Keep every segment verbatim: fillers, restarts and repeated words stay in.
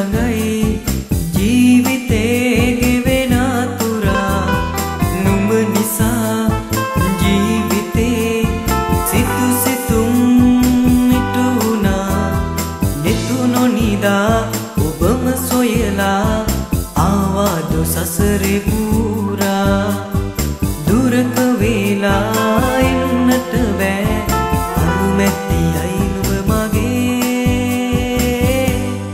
ළඟයි ජීවිතේ ගෙවෙන තුරා නුඹ නිසා ජීවිතේ සිතු සිතුම් මිටුනා නෙතු නොනිදා ඔබම සොයලා ආවාද සසරේ පුරා දුරක වේලා එන්නට බෑ අරුමැතියයි නුඹ මගේ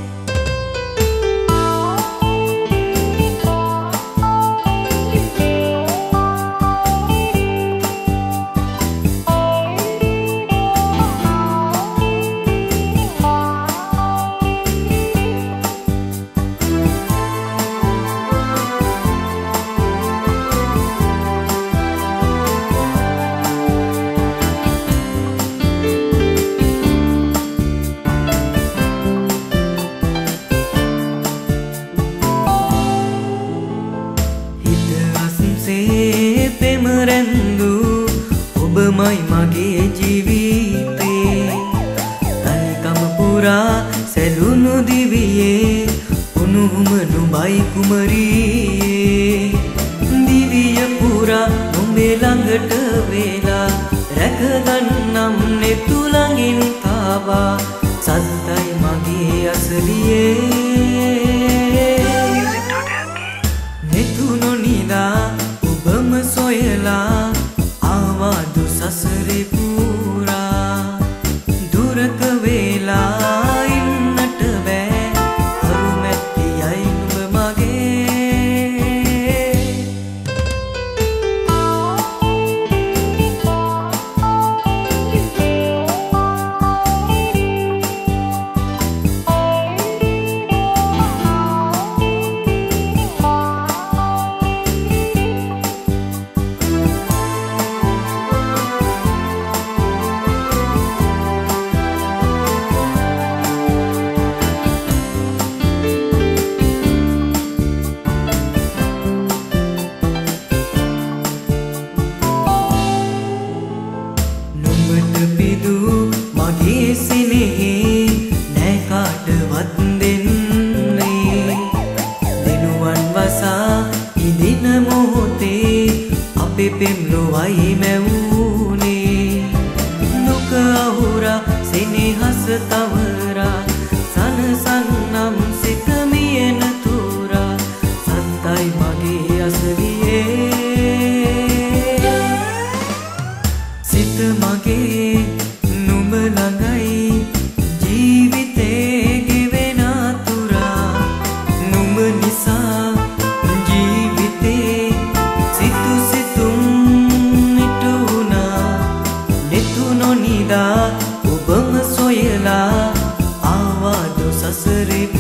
පෙමරැන්දු ඔබමයි මගේ ජීවිතේ තනිකම පුරා සැලුණු දිවියේ උණුහුම නුඹයි කුමරියේ දිවිය පුරා නුඹේ ළඟට වේලා රැකගන්නම් නෙතු ළඟින් තාවා සත්තයි මගේ අසලියේ නෙතු නොනිදා ඔබම සොයලා ආවාදු සසරේ පුරා දුරක වේලා ඉන්නට බෑ අරුමැතියයි නුඹ මගේ මගේ සිනෙහි නෑ කාටවත් දෙන්නේ දිනුවන් වසා ඉදින මොහොතේ අපේ පෙම් ලොවයි මැවුනේ නොක අහුරා සෙනෙහස තවරා සනසන්නම් සිත මියෙන තුරා සත්තයි මගේ අසලියේ සිත මගේ නුඹ ළඟයි ජීවිතේ ගෙවෙන තුරා නුඹ නිසා ජීවිතේ සිතු සිතුම් මිටුනා නෙතු නොනිදා ඔබම සොයලා ආවාද සසරේ